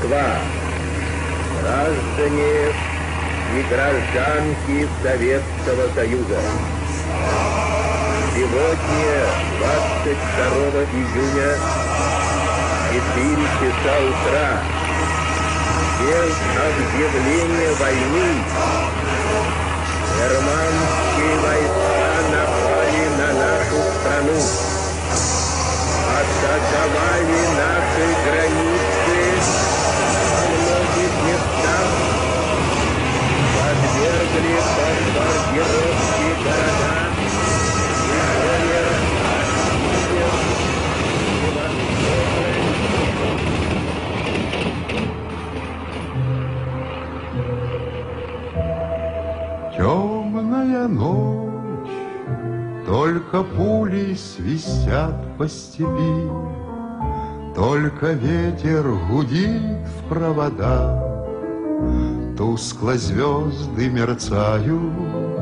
Москва, граждане и гражданки Советского Союза. Сегодня, 22 июня, 4 часа утра, без объявления войны, германские войска напали на нашу страну, атаковали наши границы во многих местах, подвергли бомбардировке города. Темная ночь, только пули свистят по степи, только ветер гудит в провода, тускло звезды мерцают.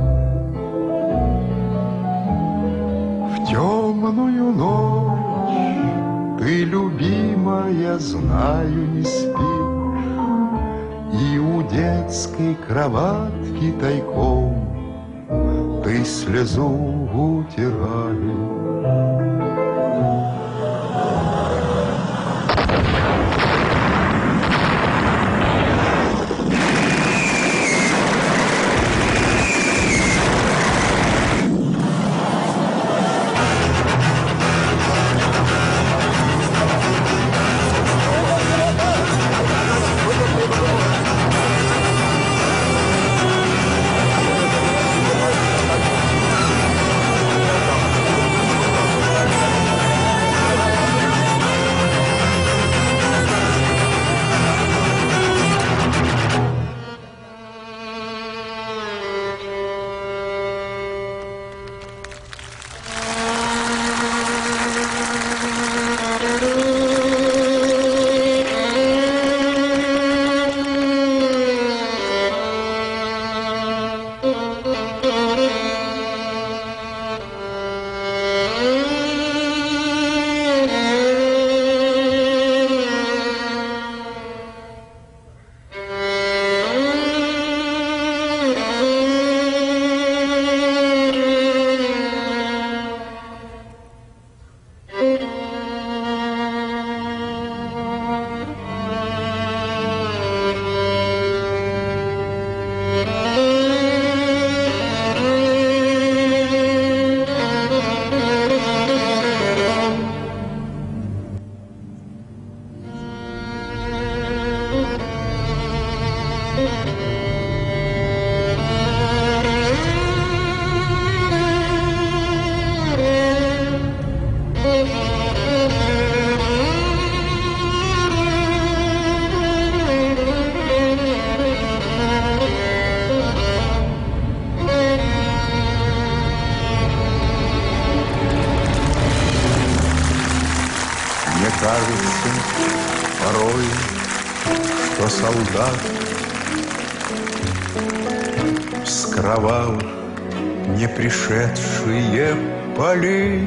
В темную ночь ты, любимая, знаю, не спишь, и у детской кроватки тайком ты слезу утираешь. Кажется порой, что солдат с кровавых не пришедшие полей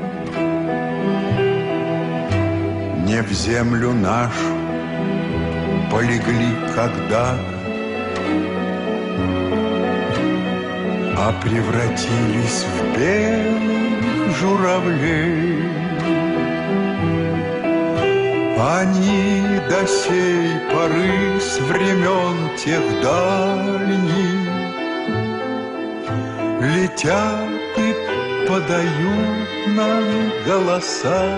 не в землю нашу полегли когда-то, а превратились в белых журавлей. Они до сей поры с времен тех дальних летят и подают нам голоса.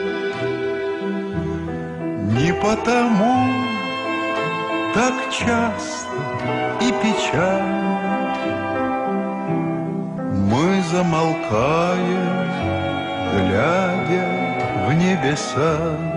Не потому так часто и печально мы замолкаем, глядя в небеса.